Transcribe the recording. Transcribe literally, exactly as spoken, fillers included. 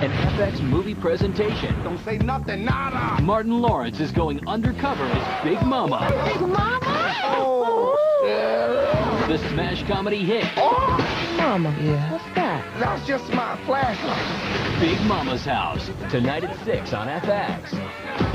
an F X movie presentation. Don't say nothing, nada. Martin Lawrence is going undercover as Big Momma. Big Momma? Oh, yeah. The smash comedy hit. Oh, Momma, Yeah. what's that? that's just my flashlight. Big Momma's House. Tonight at six on F X.